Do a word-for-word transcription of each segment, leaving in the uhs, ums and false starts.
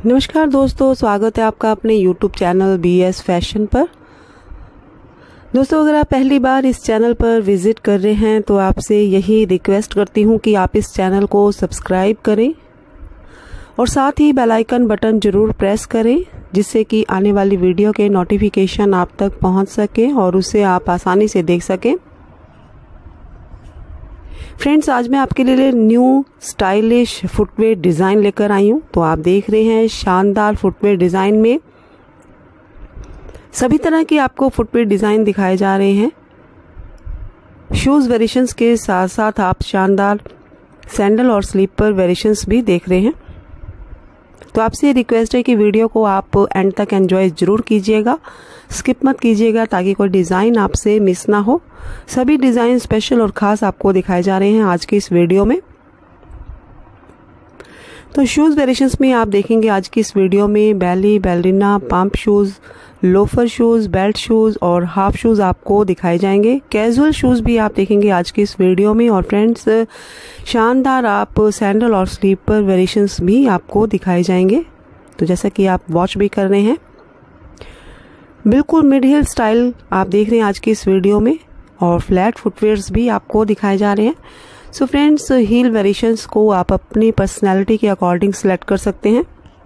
नमस्कार दोस्तों, स्वागत है आपका अपने YouTube channel B S fashion पर। दोस्तों, अगर आप पहली बार इस चैनल पर विजिट कर रहे हैं तो आपसे यही रिक्वेस्ट करती हूँ कि आप इस चैनल को सब्सक्राइब करें और साथ ही बेल आइकन बटन जरूर प्रेस करें, जिससे कि आने वाली वीडियो के नोटिफिकेशन आप तक पहुँच सके और उसे आप आसानी से देख सकें। फ्रेंड्स, आज मैं आपके लिए न्यू स्टाइलिश फुटवेयर डिज़ाइन लेकर आई हूँ। तो आप देख रहे हैं शानदार फुटवेयर डिज़ाइन में सभी तरह के आपको फुटवेयर डिज़ाइन दिखाए जा रहे हैं। शूज़ वेरिएशंस के साथ साथ आप शानदार सैंडल और स्लीपर वेरिएशंस भी देख रहे हैं। तो आपसे रिक्वेस्ट है कि वीडियो को आप एंड तक एंजॉय ज़रूर कीजिएगा, स्किप मत कीजिएगा ताकि कोई डिज़ाइन आपसे मिस ना हो। सभी डिज़ाइन स्पेशल और ख़ास आपको दिखाए जा रहे हैं आज की इस वीडियो में। तो शूज़ वेरिएशंस में आप देखेंगे आज की इस वीडियो में belly, ballerina, pump shoes, loafer shoes, belt shoes और हाफ शूज़ आपको दिखाए जाएंगे। कैजुअल शूज़ भी आप देखेंगे आज की इस वीडियो में। और फ्रेंड्स, शानदार आप सैंडल और स्लीपर वेरिएशंस भी आपको दिखाए जाएंगे। तो जैसा कि आप वॉच भी कर रहे हैं, बिल्कुल मिड हिल स्टाइल आप देख रहे हैं आज की इस वीडियो में और फ्लैट फुटवेयर्स भी आपको दिखाए जा रहे हैं। सो फ्रेंड्स, हील वेरिएशंस को आप अपनी पर्सनैलिटी के अकॉर्डिंग सेलेक्ट कर सकते हैं।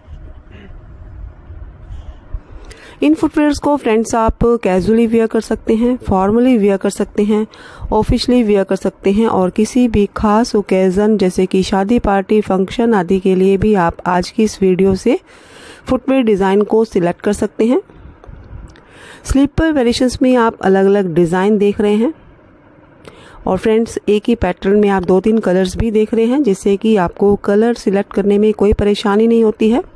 इन फुटवेयर्स को फ्रेंड्स आप कैजुअली वेयर कर सकते हैं, फॉर्मली वेयर कर सकते हैं, ऑफिशियली वेयर कर सकते हैं और किसी भी खास ओकेजन जैसे कि शादी, पार्टी, फंक्शन आदि के लिए भी आप आज की इस वीडियो से फुटवेयर डिज़ाइन को सिलेक्ट कर सकते हैं। स्लीपर वेरिएशंस में आप अलग अलग डिज़ाइन देख रहे हैं और फ्रेंड्स, एक ही पैटर्न में आप दो तीन कलर्स भी देख रहे हैं, जिससे कि आपको कलर सिलेक्ट करने में कोई परेशानी नहीं होती है।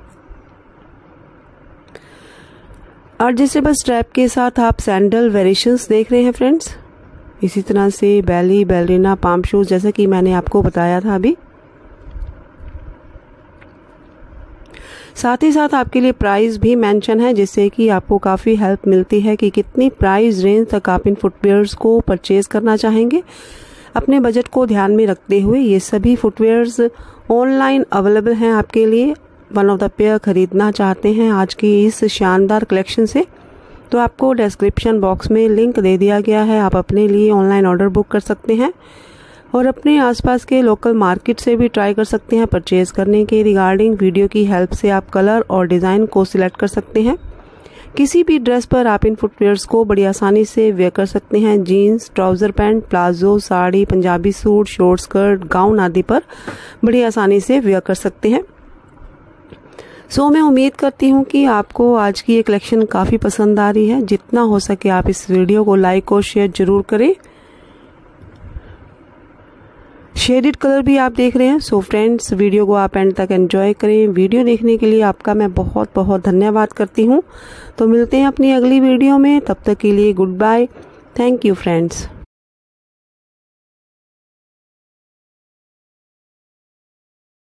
एडजस्टेबल स्ट्रैप के साथ आप सैंडल वेरिएशंस देख रहे हैं फ्रेंड्स। इसी तरह से बैली, बैलरीना, पम्प शूज़ जैसे कि मैंने आपको बताया था अभी। साथ ही साथ आपके लिए प्राइस भी मेंशन है, जिससे कि आपको काफ़ी हेल्प मिलती है कि कितनी प्राइस रेंज तक आप इन फुटवेयर्स को परचेज करना चाहेंगे। अपने बजट को ध्यान में रखते हुए ये सभी फुटवेयर्स ऑनलाइन अवेलेबल हैं आपके लिए। वन ऑफ द पेयर खरीदना चाहते हैं आज की इस शानदार कलेक्शन से, तो आपको डिस्क्रिप्शन बॉक्स में लिंक दे दिया गया है। आप अपने लिए ऑनलाइन ऑर्डर बुक कर सकते हैं और अपने आसपास के लोकल मार्केट से भी ट्राई कर सकते हैं परचेज करने के रिगार्डिंग। वीडियो की हेल्प से आप कलर और डिज़ाइन को सिलेक्ट कर सकते हैं। किसी भी ड्रेस पर आप इन फुटवेयर्स को बड़ी आसानी से वेयर कर सकते हैं। Jeans, trouser pant, palazzo, sari, Punjabi suit, short skirt, gown आदि पर बड़ी आसानी से वेयर कर सकते हैं। सो so, मैं उम्मीद करती हूँ कि आपको आज की ये कलेक्शन काफ़ी पसंद आ रही है। जितना हो सके आप इस वीडियो को लाइक और शेयर जरूर करें। शेडेड कलर भी आप देख रहे हैं। सो फ्रेंड्स, वीडियो को आप एंड तक एंजॉय करें। वीडियो देखने के लिए आपका मैं बहुत बहुत धन्यवाद करती हूँ। तो मिलते हैं अपनी अगली वीडियो में, तब तक के लिए goodbye. Thank you friends.